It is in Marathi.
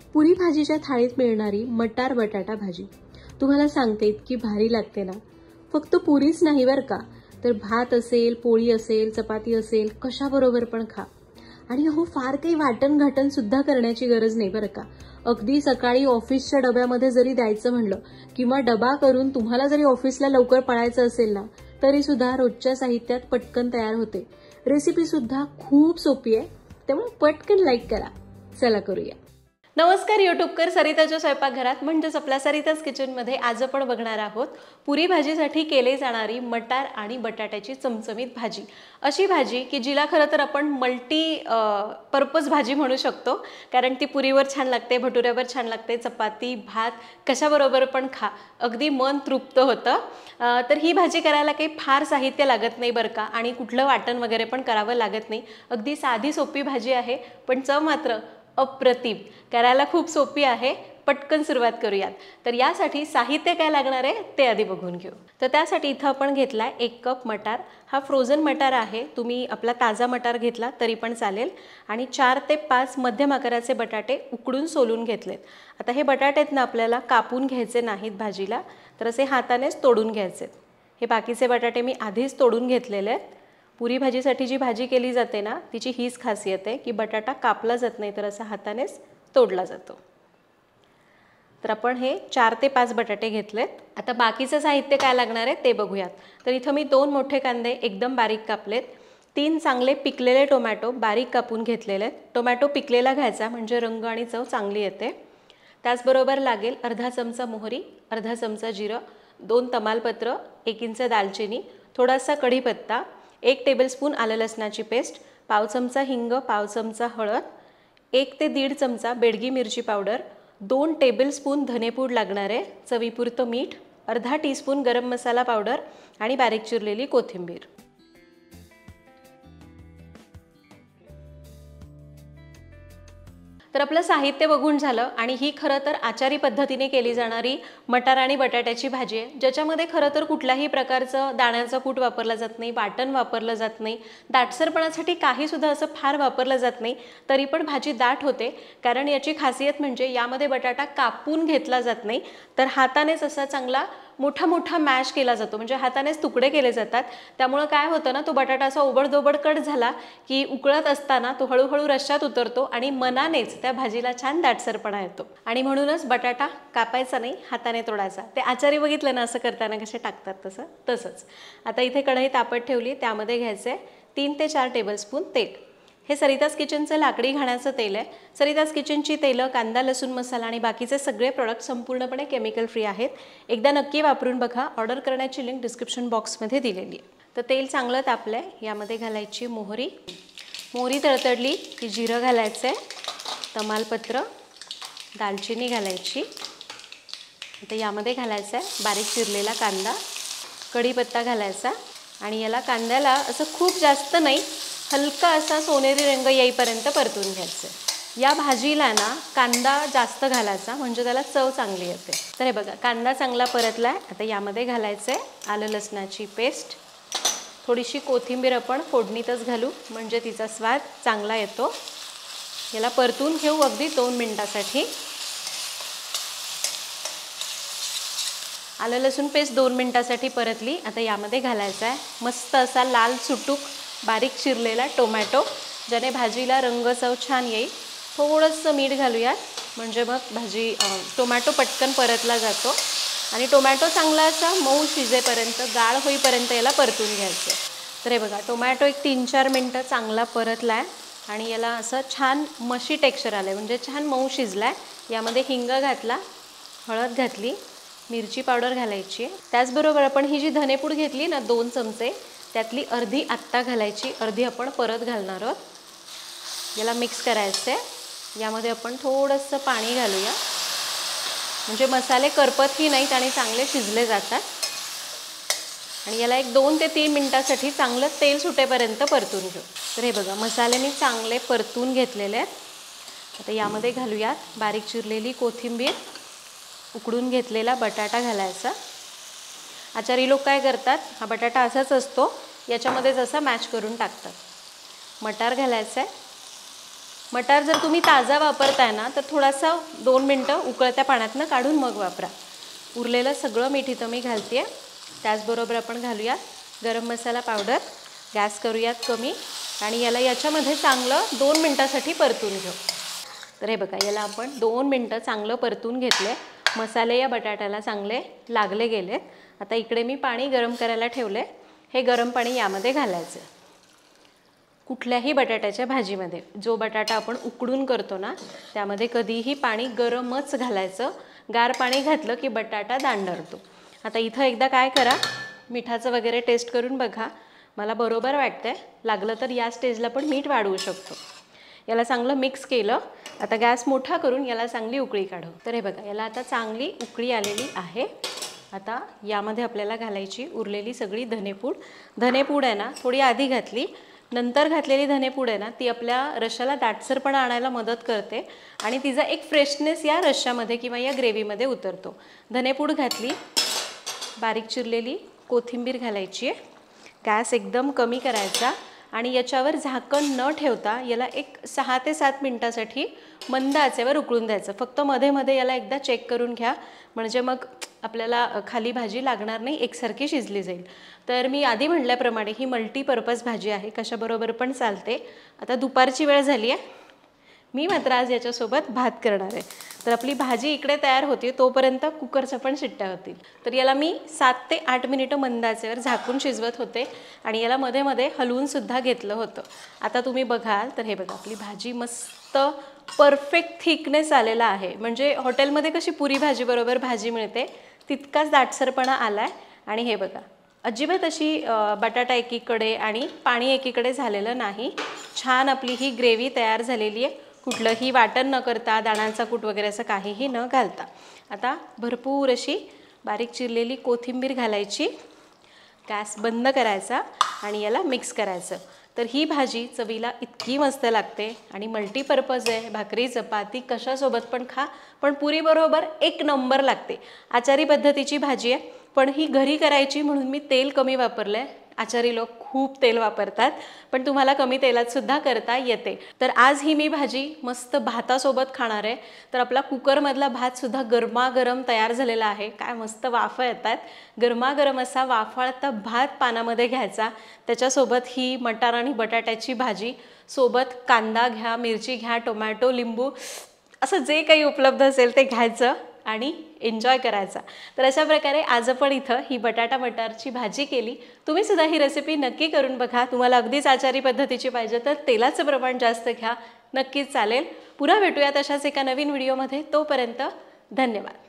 पुरी भाजीच्या थाळीत मिळणारी मटार बटाटा भाजी तुम्हाला सांगते इतकी भारी लागते ना. फक्त पुरीच नाही बरं का, तर भात असेल, पोळी असेल, चपाती असेल, कशाबरोबर पण खा. आणि हो, फार काही वाटण घाटण सुद्धा करण्याची गरज नाही बरं का. अगदी सकाळी ऑफिसच्या डब्यामध्ये जरी द्यायचं म्हणलं किंवा डबा करून तुम्हाला जरी ऑफिसला लवकर पळायचं असेल ना, तरी सुद्धा रोजच्या साहित्यात पटकन तयार होते. रेसिपी सुद्धा खूप सोपी आहे, त्यामुळे पटकन लाईक करा. चला करूया. नमस्कार यूट्यूबकर, सरिताच्या स्वयंपाकघरात म्हणजेच आपल्या सरिताज किचनमध्ये आज आपण बघणार आहोत पुरी भाजीसाठी केली जाणारी मटार आणि बटाट्याची चमचमीत भाजी. अशी भाजी की जिला खरं तर आपण मल्टी पर्पज भाजी म्हणू शकतो, कारण ती पुरीवर छान लागते, भटुऱ्यावर छान लागते, चपाती भात कशाबरोबर पण खा, अगदी मन तृप्त होतं. तर ही भाजी करायला काही फार साहित्य लागत नाही बरं का, आणि कुठलं वाटण वगैरे पण करावं लागत नाही. अगदी साधी सोपी भाजी आहे, पण चव मात्र अप्रतिम. करायला खूप सोपी आहे. पटकन सुरुवात करूयात. तर यासाठी साहित्य काय लागणार आहे ते आधी बघून घेऊ. तर त्यासाठी इथं आपण घेतलाय 1 कप मटार. हा फ्रोझन मटार आहे, तुम्ही आपला ताजा मटार घेतला तरी पण चालेल. आणि 4 ते 5 मध्यम आकाराचे बटाटे उकडून सोलून घेतलेत. आता हे बटाटेत ना आपल्याला कापून घ्यायचे नाहीत भाजीला, तर असे हातानेच तोडून घ्यायचे. हे बाकीचे बटाटे मी आधीच तोडून घेतलेले आहेत. पुरी भाजीसाठी जी भाजी केली जाते ना, तिची हीच खासियत आहे की बटाटा कापला जात नाही, तर असा हातानेच तोडला जातो. तर आपण हे 4 ते 5 बटाटे घेतलेत. आता बाकीचं साहित्य काय लागणार आहे ते बघूयात. तर इथं मी 2 मोठे कांदे एकदम बारीक कापलेत. 3 चांगले पिकलेले टोमॅटो बारीक कापून घेतलेले आहेत. टोमॅटो पिकलेला घ्यायचा म्हणजे रंग आणि चव चांगली येते. त्याचबरोबर लागेल अर्धा चमचा मोहरी, अर्धा चमचा जिरं, 2 तमालपत्र, 1 इंच दालचिनी, थोडासा कढीपत्ता, 1 टेबलस्पून आलं लसणाची पेस्ट, पाव चमचा हिंग, पाव चमचा हळद, 1 ते 1.5 चमचा बेडगी मिरची पावडर, 2 टेबलस्पून धनेपूड लागणार आहे, चवीपुरतं मीठ, अर्धा टीस्पून गरम मसाला पावडर आणि बारीक चिरलेली कोथिंबीर. तर आपलं साहित्य बघून झालं. आणि ही खरं तर आचारी पद्धतीने केली जाणारी मटार आणि बटाट्याची भाजी आहे, ज्याच्यामध्ये खरं तर कुठल्याही प्रकारचं दाण्याचं कूट वापरलं जात नाही, वाटण वापरलं जात नाही, दाटसरपणासाठी काही सुद्धा असं फार वापरलं जात नाही. तरी पण भाजी दाट होते, कारण याची खासियत म्हणजे यामध्ये बटाटा कापून घेतला जात नाही, तर हातानेच असा चांगला मोठा मोठा मॅश केला जातो, म्हणजे हातानेच तुकडे केले जातात. त्यामुळे काय होतं ना, तो बटाटा असा ओबडधोबड कट झाला की उकळत असताना तो हळूहळू रश्श्यात उतरतो आणि मनानेच त्या भाजीला छान दाटसरपणा येतो. आणि म्हणूनच बटाटा कापायचा नाही, हाताने तोडायचा. ते आचारी बघितलं ना असं करताना कसे टाकतात तसंच. आता इथे कढई तापत ठेवली, त्यामध्ये घ्यायचे 3 ते 4 टेबलस्पून तेल. हे सरिताज किचनचं लाकडी घाण्याचं तेल आहे. सरिताज किचनची तेलं, कांदा लसूण मसाला आणि बाकीचे सगळे प्रोडक्ट संपूर्णपणे केमिकल फ्री आहेत. एकदा नक्की वापरून बघा. ऑर्डर करण्याची लिंक डिस्क्रिप्शन बॉक्समध्ये दिलेली आहे. तर तेल चांगलं तापलं आहे, यामध्ये घालायची मोहरी. मोहरी तळतडली की जिरं घालायचं आहे, तमालपत्र, दालचिनी घालायची. आता यामध्ये घालायचा आहे बारीक चिरलेला कांदा, कढीपत्ता घालायचा. आणि याला कांद्याला असं खूप जास्त नाही, हलका असा सोनेरी रंग येईपर्यंत परतून घ्यायचं. या भाजीला ना कांदा जास्त घालायचा, म्हणजे त्याला चव चांगली येते. तर हे बघा, कांदा चांगला परतला आहे. आता यामध्ये घालायचं आहे आलं लसणाची पेस्ट, थोडीशी कोथिंबीर आपण फोडणीतच घालू, म्हणजे तिचा स्वाद चांगला येतो. याला परतून घेऊ अगदी 2 मिनिटासाठी. आलं लसूण पेस्ट 2 मिनिटासाठी परतली. आता यामध्ये घालायचा आहे मस्त असा लाल सुटूक बारीक चिरलेला टोमॅटो, ज्याने भाजीला रंग चव छान येईल. थोडंसं मीठ घालूयात, म्हणजे मग टोमॅटो पटकन परतला जातो. आणि टोमॅटो चांगला असा मऊ शिजेपर्यंत, गाळ होईपर्यंत याला परतून घ्यायचं. तर हे बघा, टोमॅटो एक 3-4 मिनटं चांगला परतला आहे आणि याला असं छान मशी टेक्स्चर आलं आहे, म्हणजे छान मऊ शिजला आहे. यामध्ये हिंग घातला, हळद घातली, मिरची पावडर घालायची. त्याचबरोबर आपण ही जी धनेपूड घेतली ना 2 चमचे, त्यातली अर्धी आत्ता घालायची, अर्धी आपण परत घालणार आहोत. याला मिक्स करायचं आहे. यामध्ये आपण थोडंसं पाणी घालूया, म्हणजे मसाले करपतही नाहीत आणि चांगले शिजले जातात. आणि याला एक 2 ते 3 मिनिटासाठी चांगलं तेल सुटेपर्यंत परतून घेऊ. तर हे बघा, मसाले मी चांगले परतून घेतलेले आहेत. आता यामध्ये घालूयात बारीक चिरलेली कोथिंबीर, उकडून घेतलेला बटाटा घालायचा. आचारी लोक काय करतात, हा बटाटा असाच असतो, याच्यामध्येच असा मॅच करून टाकतात. मटार घालायचा आहे, मटार जर तुम्ही ताजा वापरताय ना तर थोडासा 2 मिनटं उकळत्या पाण्यातनं काढून मग वापरा. उरलेलं सगळं मीठ इथं मी घालते. त्याचबरोबर आपण घालूया गरम मसाला पावडर. गॅस करूयात कमी आणि याला याच्यामध्ये चांगलं 2 मिनटासाठी परतून घेऊ. तर हे बघा, याला आपण 2 मिनटं चांगलं परतून घेतले. मसाले या बटाट्याला चांगले लागले गेलेत. आता इकडे मी पाणी गरम करायला ठेवले. हे गरम पाणी यामध्ये घालायचं. कुठल्याही बटाट्याच्या भाजीमध्ये जो बटाटा आपण उकडून करतो ना त्यामध्ये कधीही पाणी गरमच घालायचं. गार पाणी घातलं की बटाटा दांडरतो. आता इथं एकदा काय करा, मिठाचं वगैरे टेस्ट करून बघा. मला बरोबर वाटतंय. लागलं तर या स्टेजला पण मीठ वाढवू शकतो. याला चांगलं मिक्स केलं. आता गॅस मोठा करून याला चांगली उकळी काढू. तर हे बघा, याला आता चांगली उकळी आलेली आहे. आता यामध्ये आपल्याला घालायची उरलेली सगळी धनेपूड. धनेपूड आहे ना थोडी आधी घातली, नंतर घातलेली धनेपूड आहे ना ती आपल्या रश्श्याला दाटसरपणा आणायला मदत करते आणि तिचा एक फ्रेशनेस या रश्श्यामध्ये किंवा या ग्रेव्हीमध्ये उतरतो. धनेपूड घातली. बारीक चिरलेली कोथिंबीर घालायची आहे. गॅस एकदम कमी करायचा आणि याच्यावर झाकण न ठेवता याला एक 6 ते 7 मिनिटासाठी मंद आचेवर उकळून द्यायचं. फक्त मध्ये मध्ये याला एकदा चेक करून घ्या, म्हणजे मग आपल्याला खाली भाजी लागणार नाही, एकसारखी शिजली जाईल. तर मी आधी म्हटल्याप्रमाणे ही मल्टीपर्पज भाजी आहे, कशाबरोबर पण चालते. आता दुपारची वेळ झाली आहे. मी मात्र आज याच्यासोबत भात करणार आहे. तर आपली भाजी इकडे तयार होती तोपर्यंत कुकरच्या पण शिट्ट्या होतील. तर याला मी 7 ते 8 मिनिटं मंद आचेवर झाकून शिजवत होते आणि याला मध्ये मध्ये हलवून सुद्धा घेतलं होतं. आता तुम्ही बघाल तर हे बघा, आपली भाजी मस्त परफेक्ट थिकनेस आलेला आहे. म्हणजे हॉटेलमध्ये कशी पुरी भाजी बरोबर भाजी मिळते तितकाच दाटसरपणा आला आहे. आणि हे बघा, अजिबात अशी बटाटा एकीकडे आणि पाणी एकीकडे झालेलं नाही. छान आपली ही ग्रेव्ही तयार झालेली आहे, कुठलंही वाटण न करता, दाण्याचा कूट वगैरे असं काहीही न घालता. आता भरपूर अशी बारीक चिरलेली कोथिंबीर घालायची. गॅस बंद करायचा आणि याला मिक्स करायचं. तर ही भाजी चवीला इतकी मस्त लागते आणि मल्टीपर्पज आहे. भाकरी चपाती कशासोबत पण खा, पण पुरीबरोबर एक नंबर लागते. आचारी पद्धतीची भाजी आहे, पण ही घरी करायची म्हणून मी तेल कमी वापरलं आहे. आचारी लोक खूप तेल वापरतात, पण तुम्हाला कमी तेलात सुद्धा करता येते. तर आज ही मी भाजी मस्त भातासोबत खाणार आहे. तर आपला कुकरमधला भातसुद्धा गरमागरम तयार झालेला आहे. काय मस्त वाफा येतात. गरमागरम असा वाफाळता भात पानामध्ये घ्यायचा. त्याच्यासोबत ही मटार आणि बटाट्याची भाजी, सोबत कांदा घ्या, मिरची घ्या, टोमॅटो, लिंबू, असं जे काही उपलब्ध असेल ते घ्यायचं आणि एन्जॉय करायचा. तर अशा प्रकारे आज आपण इथं ही बटाटा मटारची भाजी केली. तुम्ही सुद्धा ही रेसिपी नक्की करून बघा. तुम्हाला अगदीच आचारी पद्धतीची पाहिजे तर तेलाचं प्रमाण जास्त घ्या, नक्कीच चालेल. पुन्हा भेटूयात अशाच एका नवीन व्हिडिओमध्ये. तोपर्यंत धन्यवाद.